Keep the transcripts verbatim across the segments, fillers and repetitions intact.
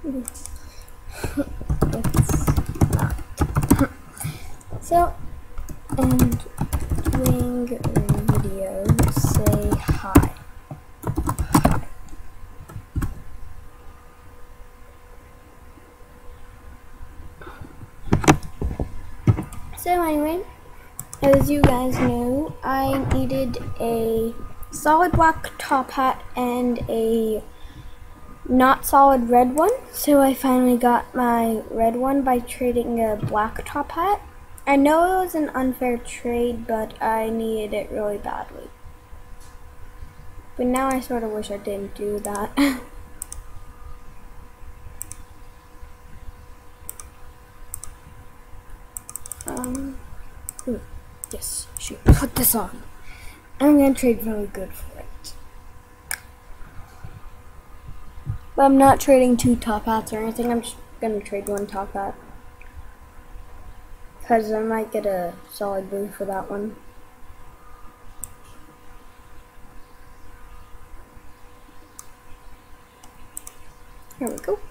It's not. So, and doing videos, say hi. Hi. So anyway, as you guys know, I needed a solid black top hat and a not solid red one, so I finally got my red one by trading a black top hat. I know it was an unfair trade, but I needed it really badly. But now I sort of wish I didn't do that. um, ooh, yes, shoot, put this on. I'm gonna trade really good for it. But I'm not trading two top hats or anything, I'm just gonna trade one top hat. Because I might get a solid blue for that one. Here we go.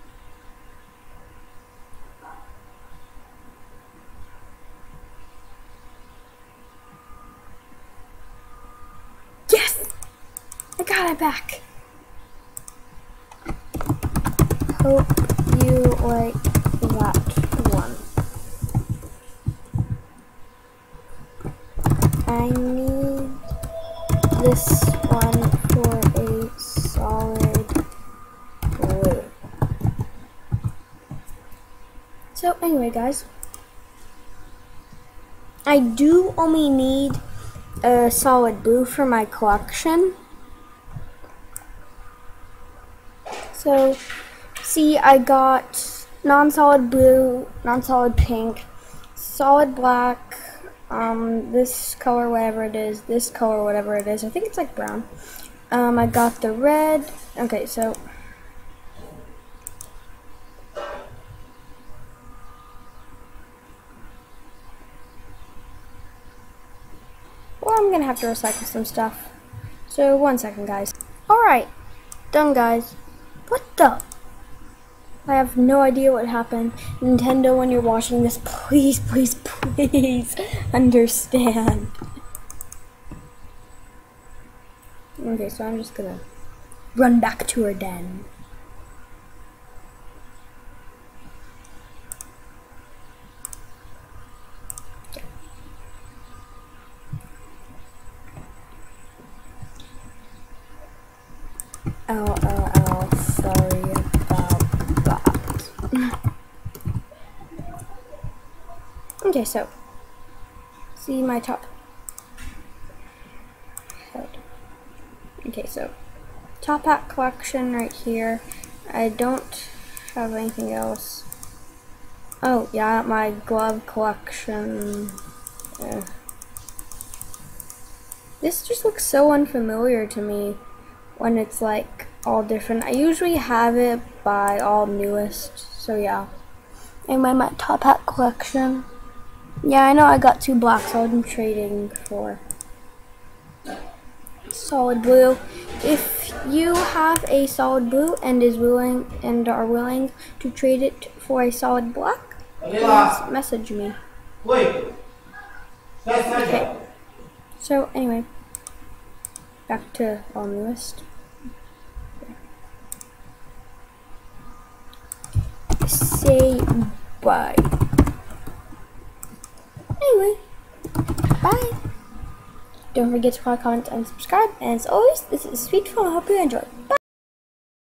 Yes! I got it back! Hope you like that one. I need this one for a solid blue. So anyway guys, I do only need a solid blue for my collection. So see, I got non-solid blue, non-solid pink, solid black, um, this color, whatever it is, this color, whatever it is. I think it's like brown. Um, I got the red. Okay, so well, I'm gonna have to recycle some stuff. So one second, guys. All right, done, guys. What the? I have no idea what happened. Nintendo, when you're watching this, please, please, please understand. Okay, so I'm just gonna run back to her den. Ow, ow, ow, sorry about that. Okay, so, see my top head. Okay, so, top hat collection right here. I don't have anything else. Oh, yeah, my glove collection. Yeah. This just looks so unfamiliar to me when it's like all different. I usually have it by all newest, so yeah. And my, my top hat collection. Yeah, I know I got two black, so I'm trading for solid blue. If you have a solid blue and is willing and are willing to trade it for a solid black, please message me. Okay. So anyway, back to all newest. Say bye. Anyway, bye. Don't forget to like, comment, and subscribe. And as always, this is Sweetful. I hope you enjoy. Bye.